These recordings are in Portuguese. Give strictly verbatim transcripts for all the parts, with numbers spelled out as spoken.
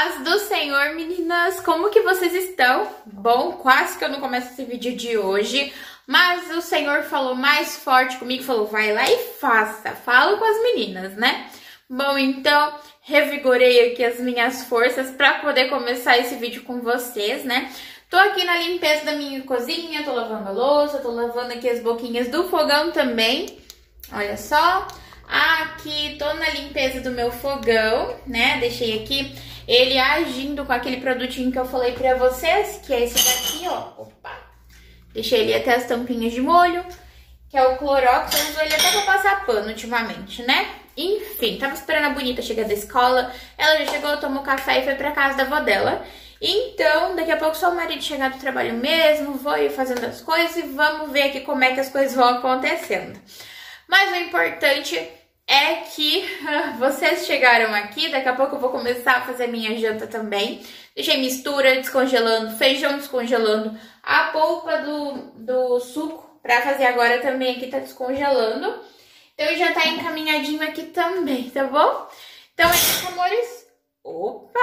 Paz do Senhor, meninas! Como que vocês estão? Bom, quase que eu não começo esse vídeo de hoje, mas o Senhor falou mais forte comigo, falou, vai lá e faça, fala com as meninas, né? Bom, então, revigorei aqui as minhas forças para poder começar esse vídeo com vocês, né? Tô aqui na limpeza da minha cozinha, tô lavando a louça, tô lavando aqui as boquinhas do fogão também, olha só. Aqui, tô na limpeza do meu fogão, né? Deixei aqui ele agindo com aquele produtinho que eu falei pra vocês, que é esse daqui, ó. Opa! Deixei ele até as tampinhas de molho, que é o Clorox. Eu uso ele até pra passar pano ultimamente, né? Enfim, tava esperando a Bonita chegar da escola. Ela já chegou, tomou café e foi pra casa da avó dela. Então, daqui a pouco só o marido chegar do trabalho mesmo, vou ir fazendo as coisas e vamos ver aqui como é que as coisas vão acontecendo. Mas o importante é que vocês chegaram aqui, daqui a pouco eu vou começar a fazer minha janta também. Deixei mistura descongelando, feijão descongelando, a polpa do, do suco pra fazer agora também aqui tá descongelando. Então já tá encaminhadinho aqui também, tá bom? Então é isso, amores. Opa!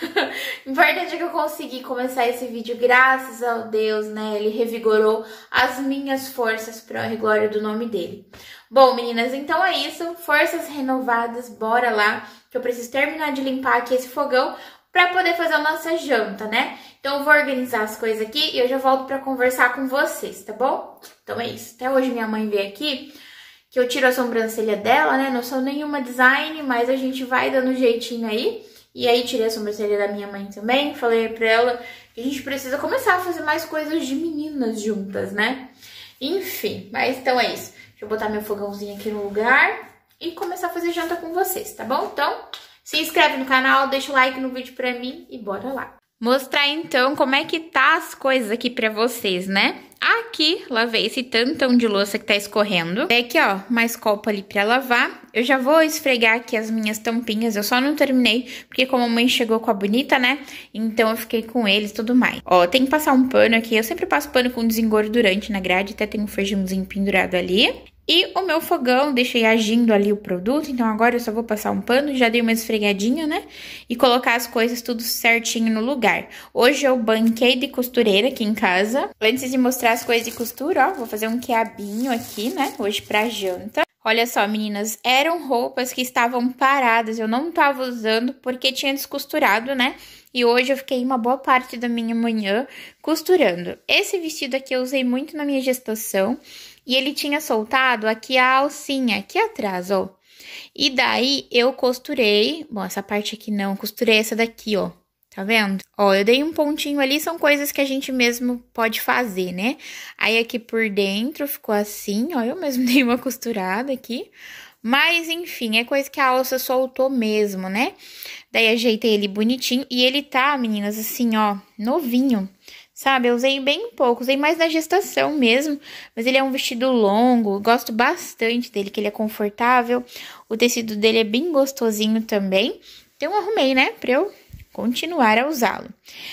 O importante é que eu consegui começar esse vídeo, graças ao Deus, né? Ele revigorou as minhas forças para a glória do nome dele. Bom, meninas, então é isso. Forças renovadas, bora lá, que eu preciso terminar de limpar aqui esse fogão para poder fazer a nossa janta, né? Então eu vou organizar as coisas aqui e eu já volto para conversar com vocês, tá bom? Então é isso. Até hoje minha mãe veio aqui, que eu tiro a sobrancelha dela, né? Não sou nenhuma design, mas a gente vai dando jeitinho aí. E aí tirei a sobrancelha da minha mãe também, falei pra ela que a gente precisa começar a fazer mais coisas de meninas juntas, né? Enfim, mas então é isso. Deixa eu botar meu fogãozinho aqui no lugar e começar a fazer janta com vocês, tá bom? Então, se inscreve no canal, deixa o like no vídeo pra mim e bora lá. Mostrar então como é que tá as coisas aqui pra vocês, né? Aqui, lavei esse tantão de louça que tá escorrendo. Tem aqui, ó, mais copo ali pra lavar. Eu já vou esfregar aqui as minhas tampinhas, eu só não terminei, porque como a mãe chegou com a Bonita, né? Então eu fiquei com eles e tudo mais. Ó, tem que passar um pano aqui, eu sempre passo pano com desengordurante na grade, até tem um feijãozinho pendurado ali. E o meu fogão, deixei agindo ali o produto, então agora eu só vou passar um pano, já dei uma esfregadinha, né? E colocar as coisas tudo certinho no lugar. Hoje eu banquei de costureira aqui em casa. Antes de mostrar as coisas de costura, ó, vou fazer um quiabinho aqui, né? Hoje pra janta. Olha só, meninas, eram roupas que estavam paradas, eu não tava usando porque tinha descosturado, né? E hoje eu fiquei uma boa parte da minha manhã costurando. Esse vestido aqui eu usei muito na minha gestação. E ele tinha soltado aqui a alcinha, aqui atrás, ó. E daí, eu costurei... Bom, essa parte aqui não, costurei essa daqui, ó. Tá vendo? Ó, eu dei um pontinho ali, são coisas que a gente mesmo pode fazer, né? Aí, aqui por dentro ficou assim, ó. Eu mesmo dei uma costurada aqui. Mas, enfim, é coisa que a alça soltou mesmo, né? Daí, ajeitei ele bonitinho. E ele tá, meninas, assim, ó, novinho. Sabe, eu usei bem pouco, usei mais na gestação mesmo, mas ele é um vestido longo, gosto bastante dele, que ele é confortável, o tecido dele é bem gostosinho também, então eu arrumei, né, pra eu continuar a usá-lo.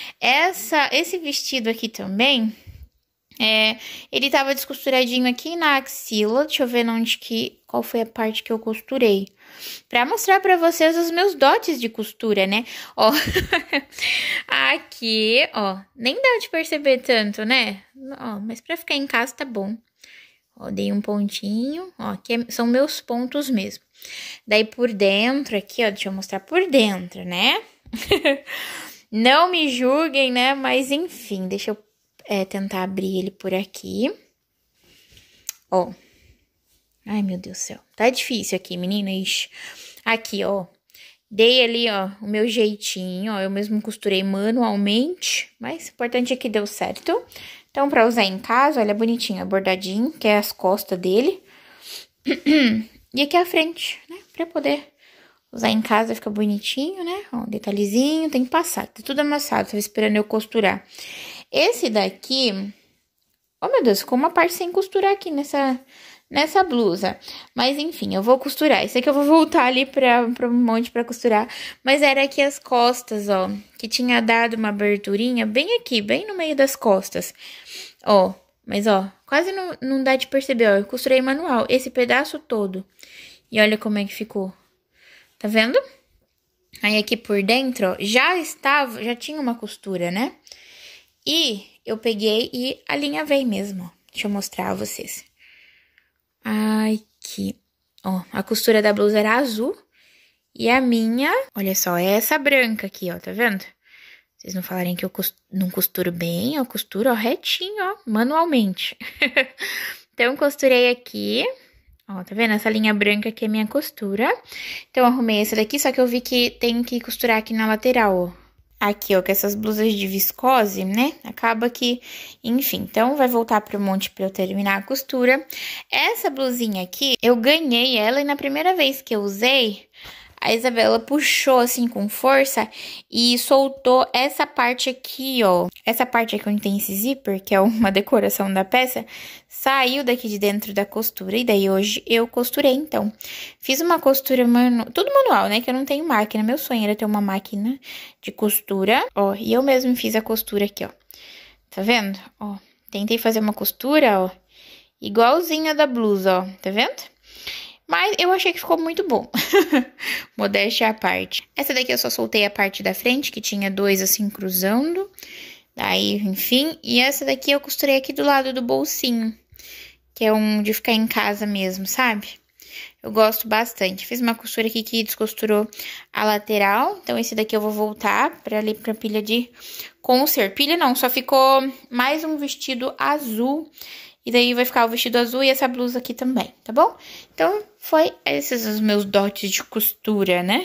Essa, esse vestido aqui também, é, ele tava descosturadinho aqui na axila, deixa eu ver onde que, qual foi a parte que eu costurei. Pra mostrar pra vocês os meus dotes de costura, né? Ó, aqui, ó, nem dá de perceber tanto, né? Ó, mas pra ficar em casa tá bom. Ó, dei um pontinho, ó, aqui é, são meus pontos mesmo. Daí por dentro aqui, ó, deixa eu mostrar por dentro, né? Não me julguem, né? Mas enfim, deixa eu é, tentar abrir ele por aqui. Ó. Ai, meu Deus do céu. Tá difícil aqui, meninas. Aqui, ó. Dei ali, ó, o meu jeitinho, ó. Eu mesmo costurei manualmente. Mas o importante é que deu certo. Então, pra usar em casa, olha, bonitinho, bordadinho, que é as costas dele. E aqui a frente, né? Pra poder usar em casa, fica bonitinho, né? Ó, detalhezinho, tem que passar. Tá tudo amassado, tava esperando eu costurar. Esse daqui... Oh, meu Deus, ficou uma parte sem costurar aqui nessa... Nessa blusa, mas enfim, eu vou costurar. Isso aqui eu vou voltar ali pra, pra um monte pra costurar. Mas era aqui as costas, ó, que tinha dado uma aberturinha bem aqui, bem no meio das costas. Ó, mas ó, quase não, não dá de perceber, ó, eu costurei manual, esse pedaço todo. E olha como é que ficou. Tá vendo? Aí aqui por dentro, ó, já estava, já tinha uma costura, né? E eu peguei e alinhavei mesmo, ó. Deixa eu mostrar a vocês. Aqui, ó, a costura da blusa era azul. E a minha, olha só, é essa branca aqui, ó, tá vendo? Vocês não falarem que eu não costuro bem, eu costuro, ó, retinho, ó, manualmente. Então, costurei aqui, ó, tá vendo? Essa linha branca aqui é minha costura. Então, arrumei essa daqui, só que eu vi que tem que costurar aqui na lateral, ó. Aqui, ó, com essas blusas de viscose, né? Acaba que, enfim, então vai voltar pro monte pra eu terminar a costura. Essa blusinha aqui, eu ganhei ela e na primeira vez que eu usei, a Isabela puxou assim com força e soltou essa parte aqui, ó. Essa parte aqui onde tem esse zíper, que é uma decoração da peça, saiu daqui de dentro da costura. E daí hoje eu costurei, então. Fiz uma costura, manu... tudo manual, né? Que eu não tenho máquina. Meu sonho era ter uma máquina de costura, ó. E eu mesmo fiz a costura aqui, ó. Tá vendo? Ó, tentei fazer uma costura, ó, igualzinha da blusa, ó. Tá vendo? Mas eu achei que ficou muito bom. Modéstia à parte. Essa daqui eu só soltei a parte da frente, que tinha dois assim cruzando. Daí, enfim. E essa daqui eu costurei aqui do lado do bolsinho. Que é um de ficar em casa mesmo, sabe? Eu gosto bastante. Fiz uma costura aqui que descosturou a lateral. Então, esse daqui eu vou voltar pra ali pra pilha de conserto. Pilha não, só ficou mais um vestido azul. E daí vai ficar o vestido azul e essa blusa aqui também, tá bom? Então, foi esses os meus dotes de costura, né?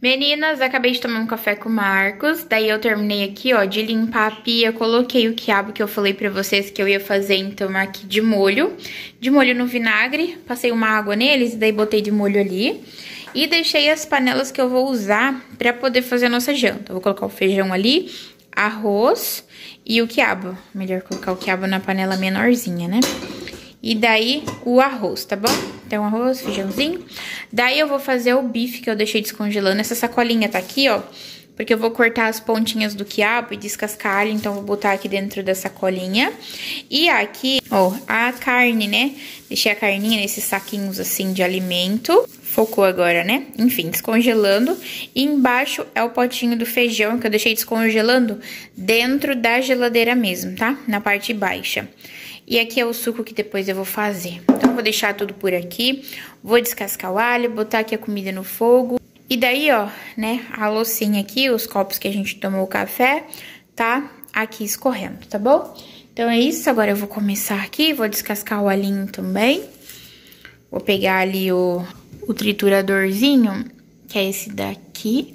Meninas, acabei de tomar um café com o Marcos, daí eu terminei aqui, ó, de limpar a pia, coloquei o quiabo que eu falei pra vocês que eu ia fazer, então, aqui de molho, de molho no vinagre, passei uma água neles, daí botei de molho ali, e deixei as panelas que eu vou usar pra poder fazer a nossa janta. Eu vou colocar o feijão ali, arroz e o quiabo, melhor colocar o quiabo na panela menorzinha, né? E daí, o arroz, tá bom? Então, arroz, feijãozinho. Daí, eu vou fazer o bife que eu deixei descongelando. Essa sacolinha tá aqui, ó. Porque eu vou cortar as pontinhas do quiabo e descascar alho. Então, vou botar aqui dentro da sacolinha. E aqui, ó, a carne, né? Deixei a carninha nesses saquinhos, assim, de alimento. Focou agora, né? Enfim, descongelando. E embaixo é o potinho do feijão que eu deixei descongelando dentro da geladeira mesmo, tá? Na parte baixa. E aqui é o suco que depois eu vou fazer. Então, eu vou deixar tudo por aqui. Vou descascar o alho, botar aqui a comida no fogo. E daí, ó, né, a loucinha aqui, os copos que a gente tomou o café, tá aqui escorrendo, tá bom? Então, é isso. Agora eu vou começar aqui, vou descascar o alhinho também. Vou pegar ali o, o trituradorzinho, que é esse daqui.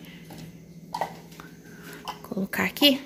Vou colocar aqui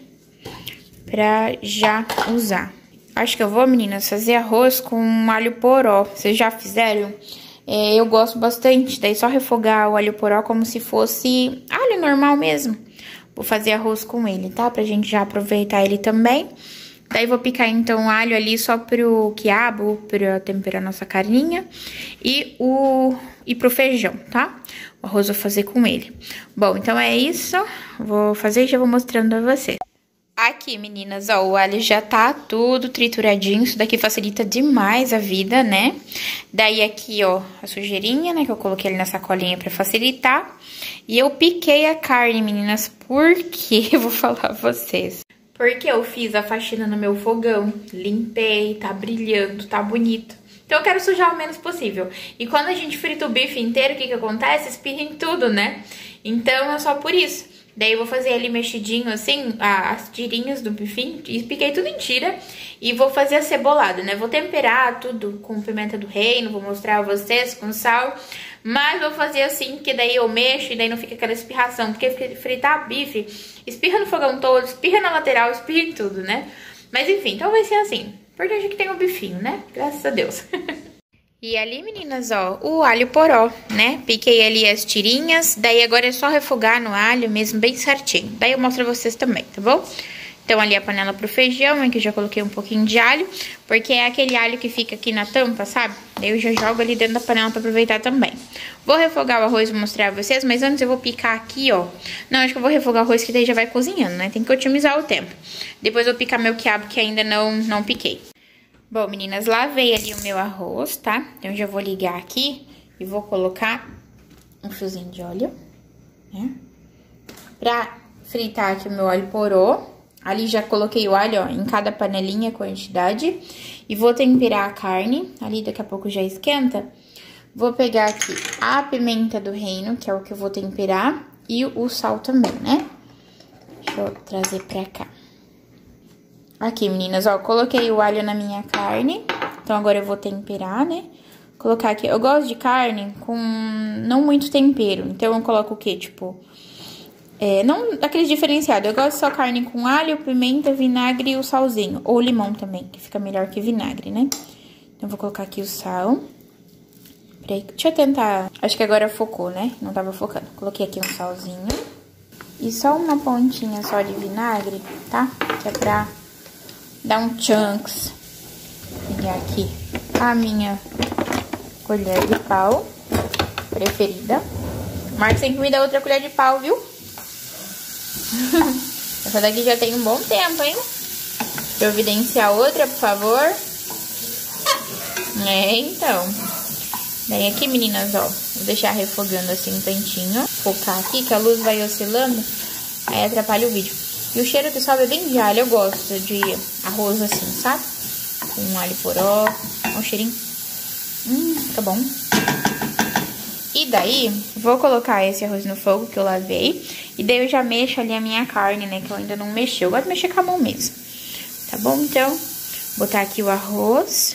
pra já usar. Acho que eu vou, meninas, fazer arroz com alho poró. Vocês já fizeram? É, eu gosto bastante. Daí só refogar o alho poró como se fosse alho normal mesmo. Vou fazer arroz com ele, tá? Pra gente já aproveitar ele também. Daí vou picar então o alho ali só pro quiabo, pra temperar nossa carninha. E, o, e pro feijão, tá? O arroz eu vou fazer com ele. Bom, então é isso. Vou fazer e já vou mostrando a vocês. Aqui, meninas, ó, o alho já tá tudo trituradinho, isso daqui facilita demais a vida, né? Daí aqui, ó, a sujeirinha, né, que eu coloquei ali na sacolinha pra facilitar. E eu piquei a carne, meninas, porque eu vou falar a vocês. Porque eu fiz a faxina no meu fogão, limpei, tá brilhando, tá bonito. Então eu quero sujar o menos possível. E quando a gente frita o bife inteiro, o que que acontece? Espirra em tudo, né? Então é só por isso. Daí eu vou fazer ali mexidinho assim, as tirinhas do bifinho, e piquei tudo em tira. E vou fazer a cebolada, né? Vou temperar tudo com pimenta do reino, vou mostrar a vocês com sal. Mas vou fazer assim, que daí eu mexo e daí não fica aquela espirração. Porque fritar bife, espirra no fogão todo, espirra na lateral, espirra em tudo, né? Mas enfim, então vai ser assim. Importante é que tem um bifinho, né? Graças a Deus. E ali, meninas, ó, o alho poró, né? Piquei ali as tirinhas, daí agora é só refogar no alho mesmo, bem certinho. Daí eu mostro pra vocês também, tá bom? Então, ali a panela pro feijão, aqui eu já coloquei um pouquinho de alho, porque é aquele alho que fica aqui na tampa, sabe? Daí eu já jogo ali dentro da panela pra aproveitar também. Vou refogar o arroz e vou mostrar a vocês, mas antes eu vou picar aqui, ó. Não, acho que eu vou refogar o arroz que daí já vai cozinhando, né? Tem que otimizar o tempo. Depois eu vou picar meu quiabo que ainda não, não piquei. Bom, meninas, lavei ali o meu arroz, tá? Então, eu já vou ligar aqui e vou colocar um fiozinho de óleo, né? Pra fritar aqui o meu alho poró. Ali já coloquei o alho, ó, em cada panelinha a quantidade. E vou temperar a carne. Ali daqui a pouco já esquenta. Vou pegar aqui a pimenta do reino, que é o que eu vou temperar. E o sal também, né? Deixa eu trazer pra cá. Aqui, meninas, ó, coloquei o alho na minha carne. Então, agora eu vou temperar, né? Colocar aqui. Eu gosto de carne com não muito tempero. Então, eu coloco o quê? Tipo, é, não aqueles diferenciados. Eu gosto só carne com alho, pimenta, vinagre e o salzinho. Ou limão também, que fica melhor que vinagre, né? Então, eu vou colocar aqui o sal. Peraí, deixa eu tentar... Acho que agora focou, né? Não tava focando. Coloquei aqui um salzinho. E só uma pontinha só de vinagre, tá? Que é pra... Dá um chunks. Vou pegar aqui a minha colher de pau preferida. Marcos tem que me dar outra colher de pau, viu? Essa daqui já tem um bom tempo, hein? Providenciar outra, por favor. É, então. Daí aqui, meninas, ó. Vou deixar refogando assim um tantinho. Focar aqui, que a luz vai oscilando. Aí atrapalha o vídeo. E o cheiro que sobe é bem de alho. Eu gosto de arroz assim, sabe? Com alho poró. Olha o cheirinho. Hum, fica bom. E daí, vou colocar esse arroz no fogo que eu lavei. E daí eu já mexo ali a minha carne, né? Que eu ainda não mexi. Eu gosto de mexer com a mão mesmo. Tá bom? Então, botar aqui o arroz.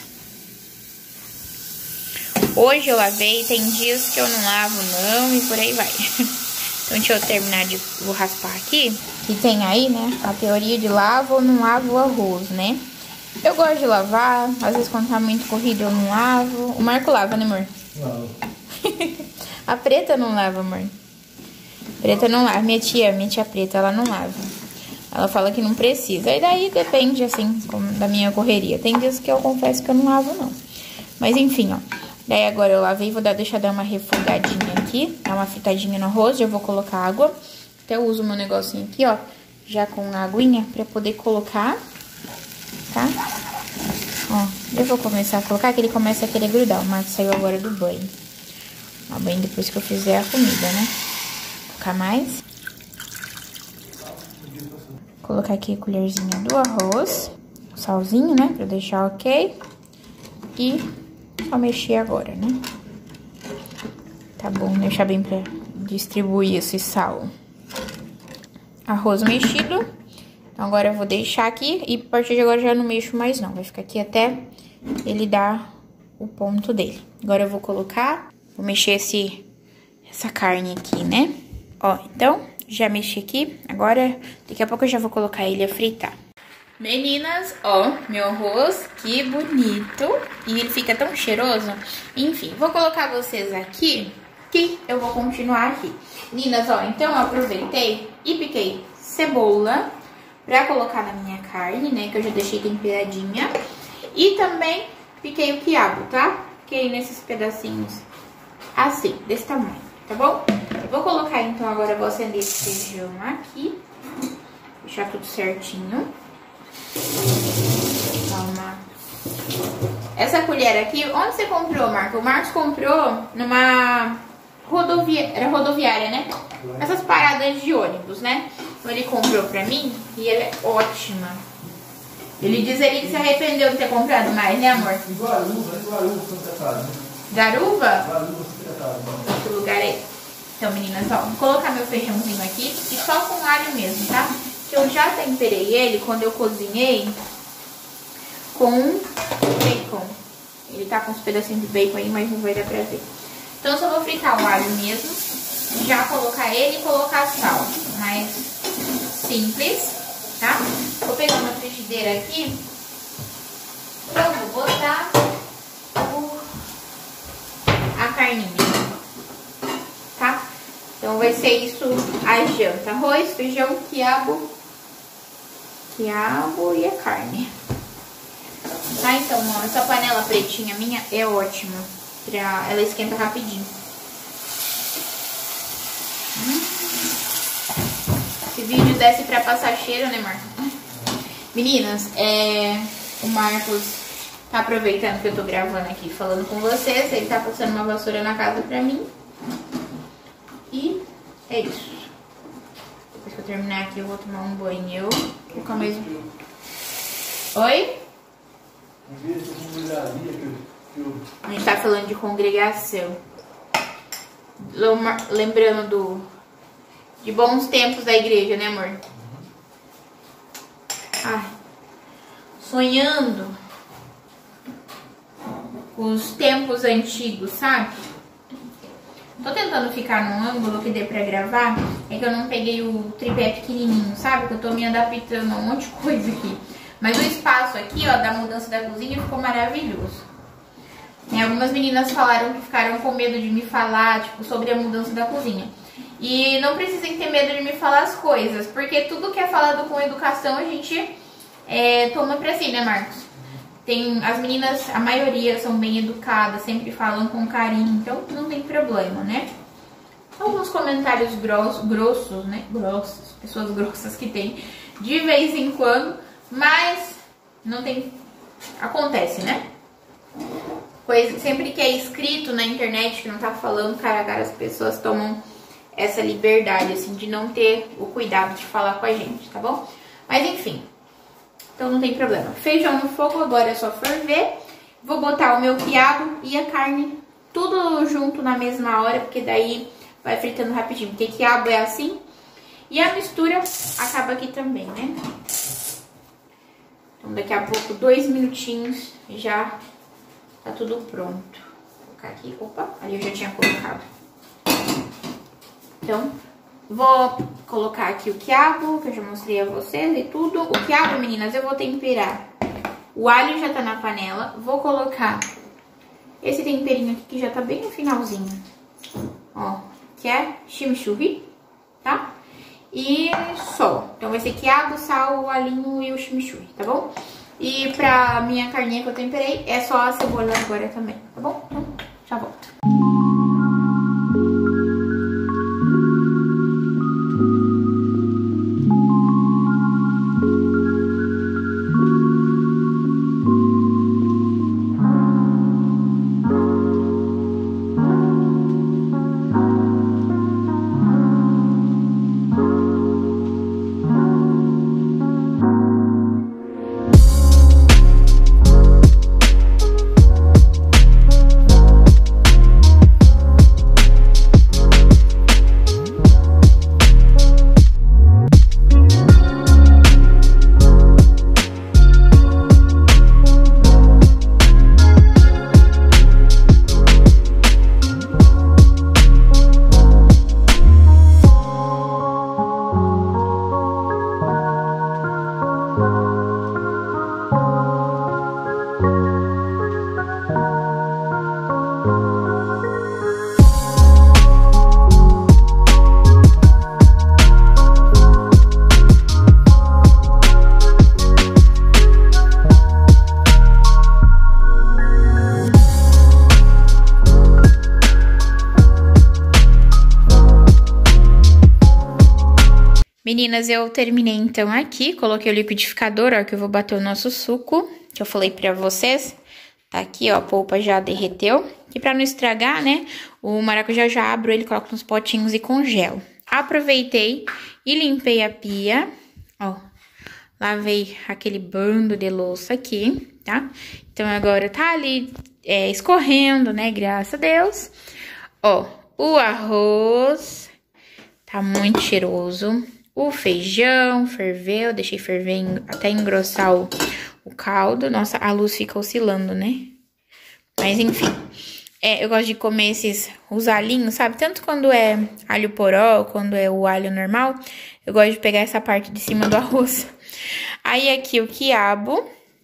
Hoje eu lavei. Tem dias que eu não lavo não e por aí vai. Então deixa eu terminar de vou raspar aqui. Que tem aí, né, a teoria de lava ou não lava o arroz, né? Eu gosto de lavar, às vezes quando tá muito corrido eu não lavo. O Marco lava, né, amor? Não. A Preta não lava, amor. Preta não lava. Minha tia, minha tia Preta, ela não lava. Ela fala que não precisa. E daí depende, assim, da minha correria. Tem dias que eu confesso que eu não lavo, não. Mas enfim, ó. Daí agora eu lavei, vou dar, deixar dar uma refogadinha aqui. Dar uma fritadinha no arroz, já vou colocar água. Até eu uso o meu negocinho aqui, ó. Já com aguinha pra poder colocar, tá? Ó, eu vou começar a colocar, que ele começa a querer grudar. O Marcos saiu agora do banho. Ó, bem depois que eu fizer a comida, né? Vou colocar mais. Colocar aqui a colherzinha do arroz. Salzinho, né? Pra deixar ok. E só mexer agora, né? Tá bom, deixar bem pra distribuir esse sal. Arroz mexido. Então agora eu vou deixar aqui e a partir de agora já não mexo mais não. Vai ficar aqui até ele dar o ponto dele. Agora eu vou colocar, vou mexer esse, essa carne aqui, né? Ó, então, já mexi aqui. Agora, daqui a pouco eu já vou colocar ele a fritar. Meninas, ó, meu arroz, que bonito. E ele fica tão cheiroso. Enfim, vou colocar vocês aqui, que eu vou continuar aqui. Meninas, ó, então eu aproveitei e piquei cebola pra colocar na minha carne, né, que eu já deixei temperadinha. E também piquei o quiabo, tá? Piquei nesses pedacinhos assim, desse tamanho, tá bom? Eu vou colocar, então, agora eu vou acender esse feijão aqui. Deixar tudo certinho. Calma. Essa colher aqui, onde você comprou, Marco? O Marcos comprou numa rodovia, era rodoviária, né? Essas paradas de ônibus, né? Então ele comprou pra mim e ela é ótima. Ele diz ali que se arrependeu de ter comprado mais, né, amor? Em Guaruva, em Guaruva, Santa Casa. Garuva? Guaruva, Santa Casa. Outro lugar aí. Então, meninas, ó, vou colocar meu feijãozinho aqui e só com alho mesmo, tá? Que eu já temperei ele quando eu cozinhei com bacon. Ele tá com uns pedacinhos de bacon aí, mas não vai dar pra ver. Então eu só vou fritar o alho mesmo, já colocar ele e colocar sal. Mais simples, tá? Vou pegar uma frigideira aqui. Eu vou botar o... a carninha, tá? Então vai ser isso a janta. Arroz, feijão, quiabo, quiabo e a carne. Tá, então, ó, essa panela pretinha minha é ótima. Pra... ela esquenta rapidinho. Hum. Esse vídeo desce pra passar cheiro, né, Marcos? Meninas, é... o Marcos tá aproveitando que eu tô gravando aqui, falando com vocês. Ele tá passando uma vassoura na casa pra mim. E é isso. Depois que eu terminar aqui, eu vou tomar um banho. Vou ficar mais... Oi? A gente tá falando de congregação. Lembrando do, de bons tempos da igreja, né, amor? Ai, sonhando com os tempos antigos, sabe? Tô tentando ficar num ângulo que dê pra gravar. É que eu não peguei o tripé pequenininho, sabe? Que eu tô me adaptando a um monte de coisa aqui. Mas o espaço aqui, ó, da mudança da cozinha ficou maravilhoso. E algumas meninas falaram que ficaram com medo de me falar, tipo, sobre a mudança da cozinha. E não precisem ter medo de me falar as coisas, porque tudo que é falado com educação a gente é, toma pra si, né, Marcos? Tem, as meninas, a maioria são bem educadas, sempre falam com carinho, então não tem problema, né? Alguns comentários grossos, grossos, né? Grossos, pessoas grossas que tem de vez em quando, mas não tem... acontece, né? Pois sempre que é escrito na internet, que não tá falando cara a cara, as pessoas tomam essa liberdade, assim, de não ter o cuidado de falar com a gente, tá bom? Mas enfim, então não tem problema. Feijão no fogo, agora é só ferver. Vou botar o meu quiabo e a carne tudo junto na mesma hora, porque daí vai fritando rapidinho. Porque quiabo é assim. E a mistura acaba aqui também, né? Então daqui a pouco, dois minutinhos, já tá tudo pronto. Vou colocar aqui, opa, ali eu já tinha colocado. Então, Vou colocar aqui o quiabo, que eu já mostrei a vocês e tudo. O quiabo, meninas, eu vou temperar. O alho já tá na panela. Vou colocar esse temperinho aqui que já tá bem no finalzinho. Ó, que é chimichurri, tá? E só. Então vai ser quiabo, sal, o alhinho e o chimichurri, tá bom? E pra minha carninha que eu temperei, é só a cebola agora também, tá bom? Então, já volto. Meninas, eu terminei então aqui, coloquei o liquidificador, ó, que eu vou bater o nosso suco, que eu falei pra vocês. Tá aqui, ó, a polpa já derreteu. E pra não estragar, né, o maracujá já abro ele, coloco nos potinhos e congelo. Aproveitei e limpei a pia, ó, lavei aquele bando de louça aqui, tá? Então agora tá ali é, escorrendo, né, graças a Deus. Ó, o arroz tá muito cheiroso. O feijão ferveu, deixei ferver até engrossar o, o caldo. Nossa, a luz fica oscilando, né? Mas enfim, é, eu gosto de comer esses, os alhinhos, sabe? Tanto quando é alho poró, quando é o alho normal, eu gosto de pegar essa parte de cima do arroz. Aí aqui o quiabo,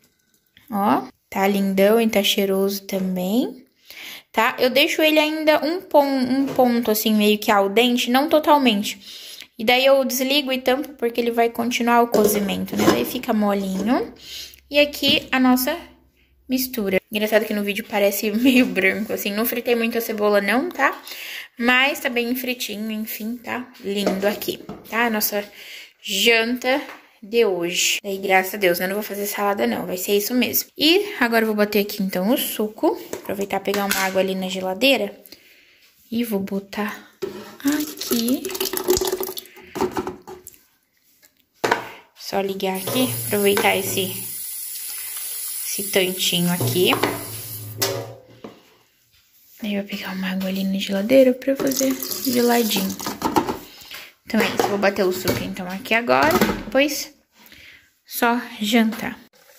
ó, tá lindão e tá cheiroso também, tá? Eu deixo ele ainda um, pon, um ponto assim, meio que al dente, não totalmente. E daí eu desligo e tampo porque ele vai continuar o cozimento, né? Daí fica molinho. E aqui a nossa mistura. Engraçado que no vídeo parece meio branco, assim. Não fritei muito a cebola não, tá? Mas tá bem fritinho, enfim, tá lindo aqui, tá? A nossa janta de hoje. Daí, graças a Deus, né? Eu não vou fazer salada não, vai ser isso mesmo. E agora eu vou bater aqui, então, o suco. Aproveitar e pegar uma água ali na geladeira. E vou botar aqui... Só ligar aqui, aproveitar esse, esse tantinho aqui. Aí eu vou pegar uma água ali na geladeira pra fazer geladinho. Então é isso, vou bater o suco então aqui agora, depois só jantar.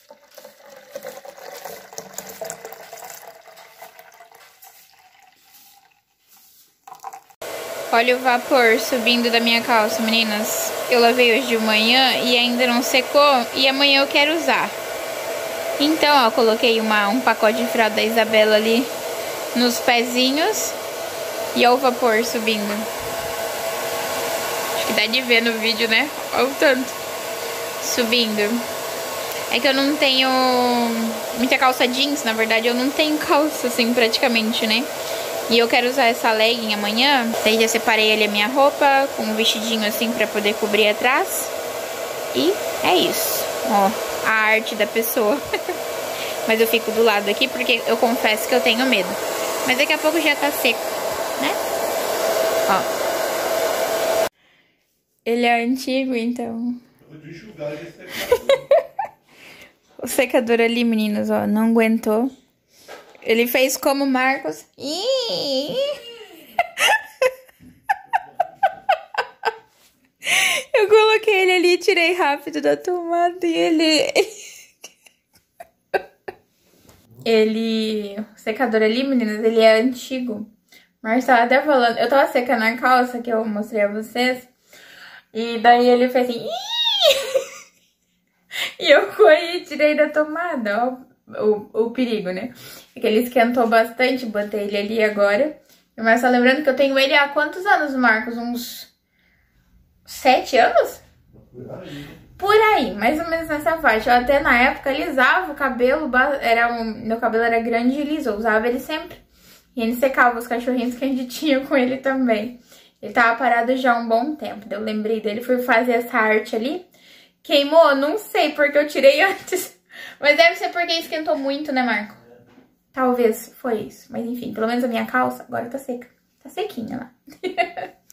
Olha o vapor subindo da minha calça, meninas. Eu lavei hoje de manhã e ainda não secou e amanhã eu quero usar. Então, ó, coloquei uma, um pacote de fralda da Isabela ali nos pezinhos e ó o vapor subindo. Acho que dá de ver no vídeo, né? Olha o tanto subindo. É que eu não tenho muita calça jeans, na verdade eu não tenho calça assim praticamente, né? E eu quero usar essa legging amanhã. Daí já separei ali a minha roupa com um vestidinho assim pra poder cobrir atrás. E é isso. Ó, a arte da pessoa. Mas eu fico do lado aqui porque eu confesso que eu tenho medo. Mas daqui a pouco já tá seco, né? Ó. Ele é antigo, então. Eu vou enxugar esse secador. O secador ali, meninas, ó, não aguentou. Ele fez como Marcos. Eu coloquei ele ali, tirei rápido da tomada e ele... Ele... O secador ali, meninas, ele é antigo. Mas tava até falando... Eu tava secando a calça que eu mostrei a vocês. E daí ele fez assim... E eu corri e tirei da tomada, ó, o, o perigo, né? Porque ele esquentou bastante, botei ele ali agora. Mas só lembrando que eu tenho ele há quantos anos, Marcos? Uns sete anos? Por aí. Por aí, mais ou menos nessa faixa. Eu até na época alisava o cabelo, era um, meu cabelo era grande e liso, eu usava ele sempre. E ele secava os cachorrinhos que a gente tinha com ele também. Ele tava parado já há um bom tempo, eu lembrei dele, fui fazer essa arte ali. Queimou? Não sei, porque eu tirei antes. Mas deve ser porque esquentou muito, né, Marco? Talvez foi isso. Mas enfim, pelo menos a minha calça agora tá seca. Tá sequinha lá.